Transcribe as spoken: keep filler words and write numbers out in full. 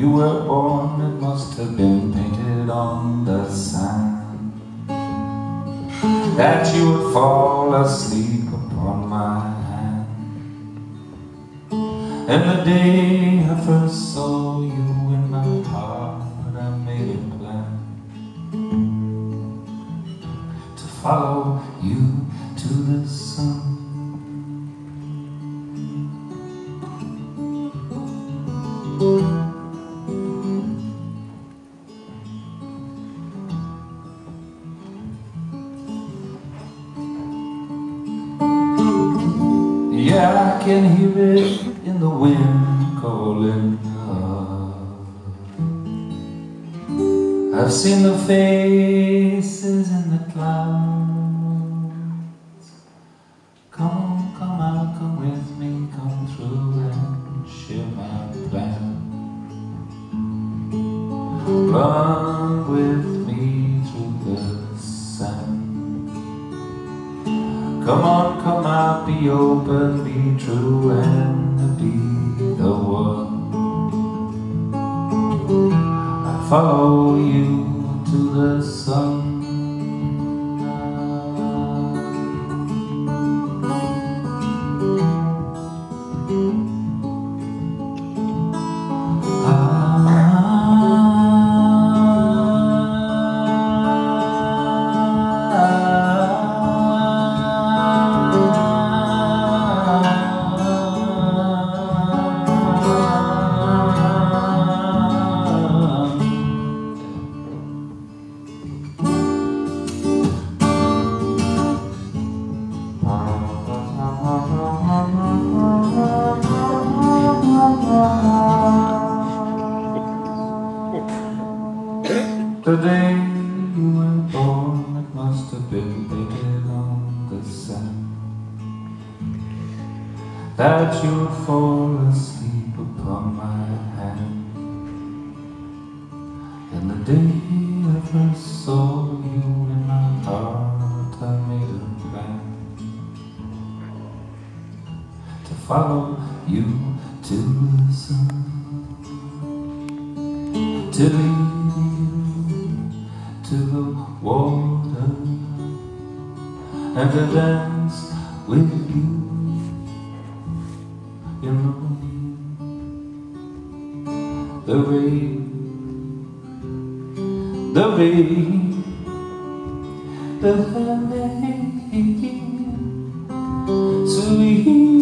you were born, it must have been painted on the sand, that you would fall asleep upon my hand. And the day I first saw you in my heart, I made a plan to follow you to the sun. Yeah, I can hear it in the wind calling love. I've seen the faces in the clouds. Come on, come out, come with me, come through and share my plan. Run with me through the sand. Come on, come out, be open, be true, and be the one. I follow you to the sun. The day you were born, it must have been painted on the sand, that you would fall asleep upon my hand. And the day I first saw you in my heart, I made a plan to follow you to the sun, to lead you to the water, and to dance with you in the rain, the rain, the rain, the rain, sweet.